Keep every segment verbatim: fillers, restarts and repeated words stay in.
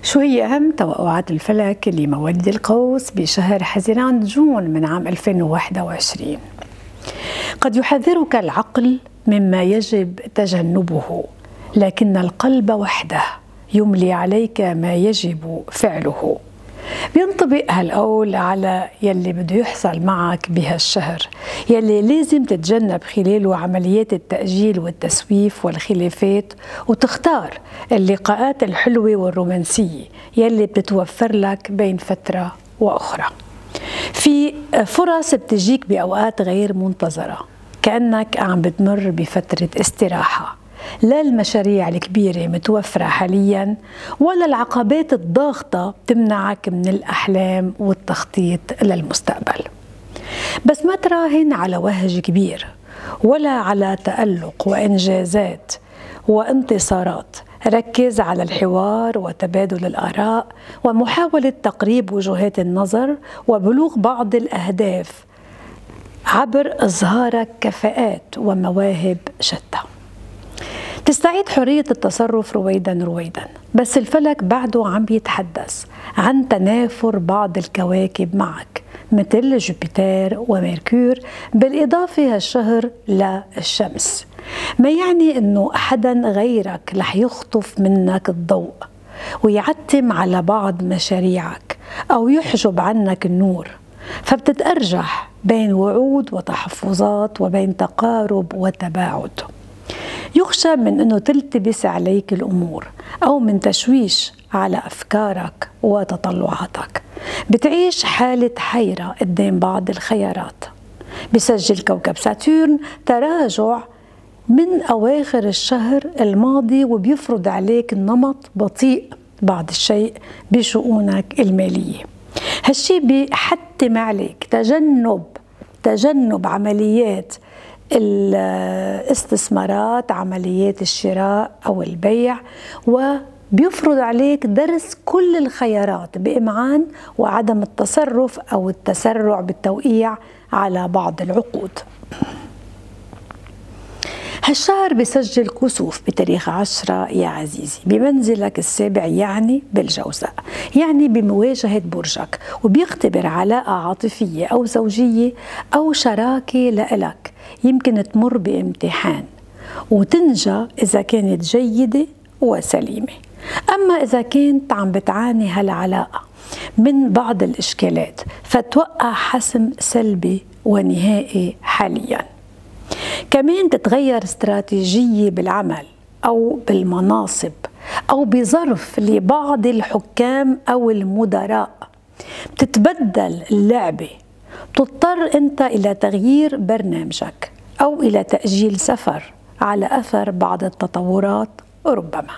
شو هي أهم توقعات الفلك لمواليد القوس بشهر حزيران جون من عام ألفين وواحد وعشرين؟ قد يحذرك العقل مما يجب تجنبه، لكن القلب وحده يملي عليك ما يجب فعله. بينطبق هالقول على يلي بده يحصل معك بهالشهر، يلي لازم تتجنب خلاله عمليات التأجيل والتسويف والخلافات، وتختار اللقاءات الحلوة والرومانسية يلي بتتوفر لك بين فترة وأخرى. في فرص بتجيك بأوقات غير منتظرة، كأنك عم بتمر بفترة استراحة، لا المشاريع الكبيرة متوفرة حاليا ولا العقبات الضاغطة تمنعك من الأحلام والتخطيط للمستقبل. بس ما تراهن على وهج كبير ولا على تألق وإنجازات وانتصارات، ركز على الحوار وتبادل الآراء ومحاولة تقريب وجهات النظر وبلوغ بعض الأهداف عبر إظهارك كفاءات ومواهب شتى. تستعيد حرية التصرف رويدا رويدا، بس الفلك بعده عم يتحدث عن تنافر بعض الكواكب معك مثل جوبيتر وميركور، بالإضافة هالشهر للشمس، ما يعني أنه أحدا غيرك رح يخطف منك الضوء ويعتم على بعض مشاريعك أو يحجب عنك النور، فبتتأرجح بين وعود وتحفظات وبين تقارب وتباعد. يخشى من أنه تلتبس عليك الأمور أو من تشويش على أفكارك وتطلعاتك، بتعيش حالة حيرة قدام بعض الخيارات. بسجل كوكب ساتورن تراجع من أواخر الشهر الماضي وبيفرض عليك النمط بطيء بعض الشيء بشؤونك المالية. هالشي بيحتم عليك تجنب تجنب عمليات الاستثمارات، عمليات الشراء أو البيع، وبيفرض عليك درس كل الخيارات بإمعان وعدم التصرف أو التسرع بالتوقيع على بعض العقود. هالشهر بيسجل كسوف بتاريخ عشرة يا عزيزي بمنزلك السابع، يعني بالجوزاء، يعني بمواجهة برجك، وبيختبر علاقة عاطفية أو زوجية أو شراكة لإلك يمكن تمر بامتحان وتنجى إذا كانت جيدة وسليمة. أما إذا كنت عم بتعاني هالعلاقة من بعض الإشكالات فتوقع حسم سلبي ونهائي حالياً. كمان تتغير استراتيجية بالعمل أو بالمناصب أو بظرف لبعض الحكام أو المدراء، بتتبدل اللعبة، بتضطر أنت إلى تغيير برنامجك أو إلى تأجيل سفر على أثر بعض التطورات ربما.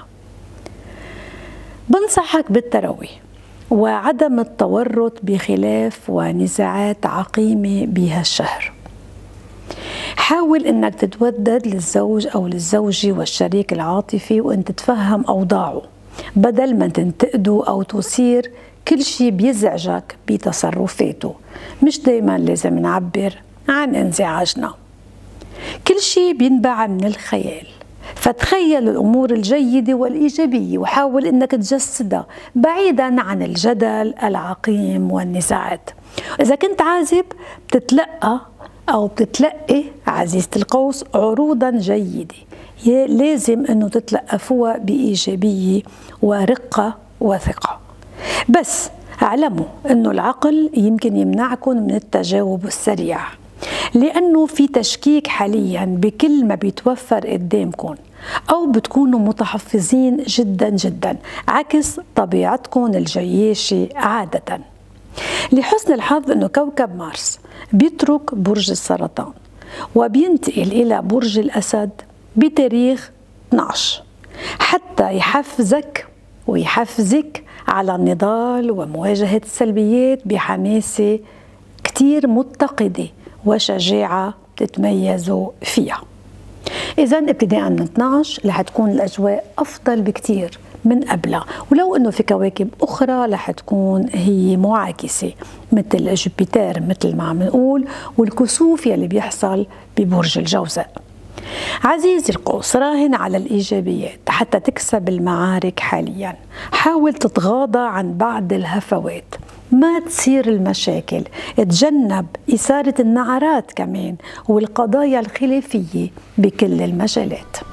بنصحك بالتروي وعدم التورط بخلاف ونزاعات عقيمة بهالشهر. حاول انك تتودد للزوج او للزوجة والشريك العاطفي وانت تتفهم اوضاعه، بدل ما تنتقده او تثير كل شيء بيزعجك بتصرفاته. مش دايما لازم نعبر عن انزعاجنا، كل شيء بينبع من الخيال، فتخيل الامور الجيدة والايجابية وحاول انك تجسدها بعيدا عن الجدل العقيم والنزاعات. اذا كنت عازب بتتلقى أو بتتلقي عزيزة القوس عروضا جيدة، لازم أنه تتلقفوها بإيجابية ورقة وثقة، بس اعلموا أنه العقل يمكن يمنعكم من التجاوب السريع، لأنه في تشكيك حاليا بكل ما بيتوفر قدامكم، أو بتكونوا متحفظين جدا جدا عكس طبيعتكم الجياشة عادة. لحسن الحظ أنه كوكب مارس بيترك برج السرطان وبينتقل إلى برج الأسد بتاريخ اثني عشر حتى يحفزك ويحفزك على النضال ومواجهة السلبيات بحماسة كتير متقدة وشجاعة تتميزوا فيها. إذا ابتداء من اثني عشر رح تكون الأجواء أفضل بكتير من قبلها، ولو انه في كواكب اخرى رح تكون هي معاكسه مثل جوبيتر مثل ما عم نقول، والكسوف يلي بيحصل ببرج الجوزاء. عزيزي القوس، راهن على الإيجابيات حتى تكسب المعارك حاليا. حاول تتغاضى عن بعض الهفوات، ما تصير المشاكل، تجنب إثارة النعرات كمان والقضايا الخلافية بكل المجالات.